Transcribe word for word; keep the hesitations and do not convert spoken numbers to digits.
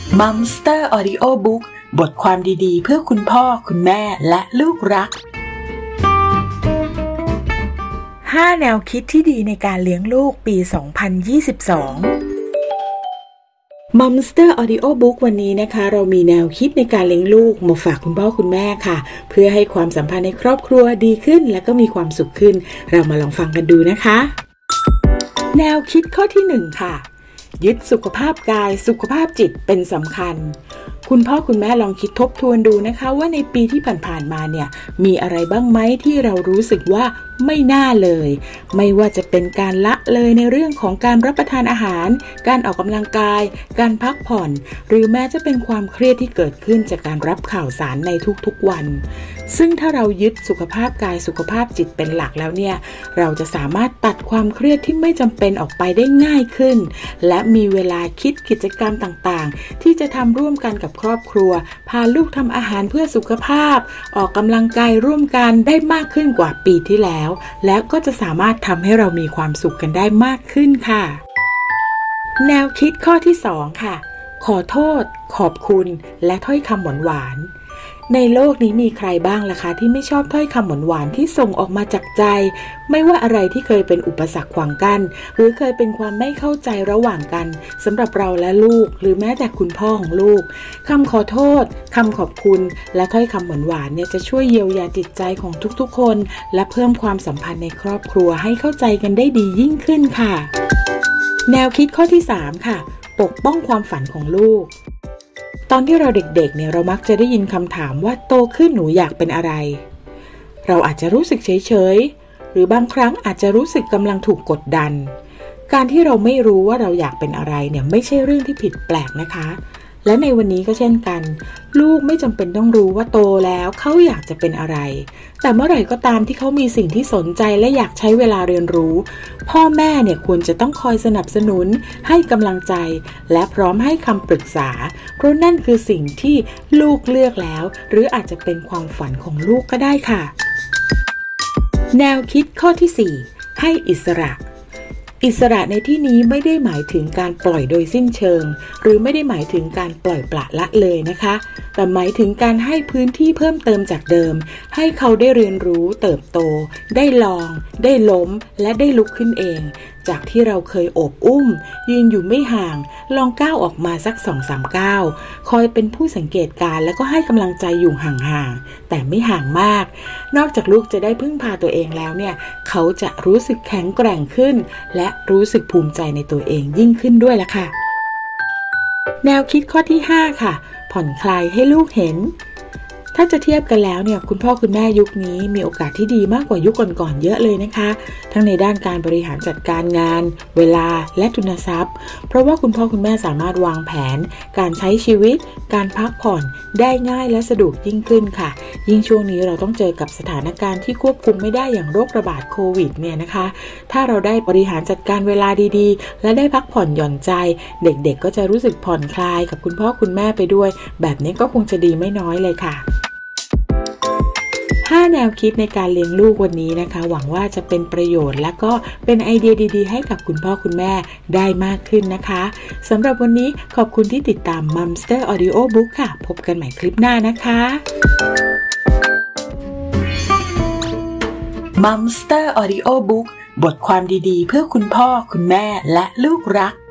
Mumster Audio Book บทความดีๆเพื่อคุณพ่อคุณแม่และลูกรักห้าแนวคิดที่ดีในการเลี้ยงลูกปี สองพันยี่สิบสอง Mumster Audio Book วันนี้นะคะเรามีแนวคิดในการเลี้ยงลูกมาฝากคุณพ่อคุณแม่ค่ะเพื่อให้ความสัมพันธ์ในครอบครัวดีขึ้นและก็มีความสุขขึ้นเรามาลองฟังกันดูนะคะแนวคิดข้อที่หนึ่งค่ะยึดสุขภาพกายสุขภาพจิตเป็นสำคัญคุณพ่อคุณแม่ลองคิดทบทวนดูนะคะว่าในปีที่ผ่านๆมาเนี่ยมีอะไรบ้างไหมที่เรารู้สึกว่าไม่น่าเลยไม่ว่าจะเป็นการละเลยในเรื่องของการรับประทานอาหารการออกกำลังกายการพักผ่อนหรือแม้จะเป็นความเครียดที่เกิดขึ้นจากการรับข่าวสารในทุกๆวันซึ่งถ้าเรายึดสุขภาพกายสุขภาพจิตเป็นหลักแล้วเนี่ยเราจะสามารถตัดความเครียดที่ไม่จำเป็นออกไปได้ง่ายขึ้นและมีเวลาคิดกิจกรรมต่างๆที่จะทำร่วมกันกับครอบครัวพาลูกทำอาหารเพื่อสุขภาพออกกำลังกายร่วมกันได้มากขึ้นกว่าปีที่แล้วแล้วก็จะสามารถทำให้เรามีความสุขกันได้มากขึ้นค่ะแนวคิดข้อที่สองค่ะขอโทษขอบคุณและถ้อยคำหวานๆในโลกนี้มีใครบ้างล่ะคะที่ไม่ชอบถ้อยคำหวานๆที่ส่งออกมาจากใจไม่ว่าอะไรที่เคยเป็นอุปสรรคขวางกั้นหรือเคยเป็นความไม่เข้าใจระหว่างกันสำหรับเราและลูกหรือแม้แต่คุณพ่อของลูกคำขอโทษคำขอบคุณและถ้อยคำหวานๆเนี่ยจะช่วยเยียวยาจิตใจของทุกๆคนและเพิ่มความสัมพันธ์ในครอบครัวให้เข้าใจกันได้ดียิ่งขึ้นค่ะแนวคิดข้อที่สามค่ะปกป้องความฝันของลูกตอนที่เราเด็กๆเนี่ยเรามักจะได้ยินคำถามว่าโตขึ้นหนูอยากเป็นอะไรเราอาจจะรู้สึกเฉยๆหรือบางครั้งอาจจะรู้สึกกำลังถูกกดดันการที่เราไม่รู้ว่าเราอยากเป็นอะไรเนี่ยไม่ใช่เรื่องที่ผิดแปลกนะคะและในวันนี้ก็เช่นกันลูกไม่จำเป็นต้องรู้ว่าโตแล้วเขาอยากจะเป็นอะไรแต่เมื่อไหร่ก็ตามที่เขามีสิ่งที่สนใจและอยากใช้เวลาเรียนรู้พ่อแม่เนี่ยควรจะต้องคอยสนับสนุนให้กำลังใจและพร้อมให้คำปรึกษาเพราะนั่นคือสิ่งที่ลูกเลือกแล้วหรืออาจจะเป็นความฝันของลูกก็ได้ค่ะแนวคิดข้อที่สี่ให้อิสระอิสระในที่นี้ไม่ได้หมายถึงการปล่อยโดยสิ้นเชิงหรือไม่ได้หมายถึงการปล่อยปละละเลยนะคะแต่หมายถึงการให้พื้นที่เพิ่มเติมจากเดิมให้เขาได้เรียนรู้เติบโตได้ลองได้ล้มและได้ลุกขึ้นเองจากที่เราเคยโอบอุ้มยืนอยู่ไม่ห่างลองก้าวออกมาสัก สองสาม ก้าวคอยเป็นผู้สังเกตการแล้วก็ให้กำลังใจอยู่ห่างๆแต่ไม่ห่างมากนอกจากลูกจะได้พึ่งพาตัวเองแล้วเนี่ยเขาจะรู้สึกแข็งแกร่งขึ้นและรู้สึกภูมิใจในตัวเองยิ่งขึ้นด้วยล่ะค่ะแนวคิดข้อที่ห้าค่ะผ่อนคลายให้ลูกเห็นถ้าจะเทียบกันแล้วเนี่ยคุณพ่อคุณแม่ยุคนี้มีโอกาสที่ดีมากกว่ายุคก่อนๆเยอะเลยนะคะทั้งในด้านการบริหารจัดการงานเวลาและทุนทรัพย์เพราะว่าคุณพ่อคุณแม่สามารถวางแผนการใช้ชีวิตการพักผ่อนได้ง่ายและสะดวกยิ่งขึ้นค่ะยิ่งช่วงนี้เราต้องเจอกับสถานการณ์ที่ควบคุมไม่ได้อย่างโรคระบาดโควิดเนี่ยนะคะถ้าเราได้บริหารจัดการเวลาดีๆและได้พักผ่อนหย่อนใจเด็กๆก็จะรู้สึกผ่อนคลายกับคุณพ่อคุณแม่ไปด้วยแบบนี้ก็คงจะดีไม่น้อยเลยค่ะห้าแนวคิดในการเลี้ยงลูกวันนี้นะคะหวังว่าจะเป็นประโยชน์และก็เป็นไอเดียดีๆให้กับคุณพ่อคุณแม่ได้มากขึ้นนะคะสำหรับวันนี้ขอบคุณที่ติดตาม Mumster Audio Book ค่ะพบกันใหม่คลิปหน้านะคะ Mumster Audio Book บทความดีๆเพื่อคุณพ่อคุณแม่และลูกรัก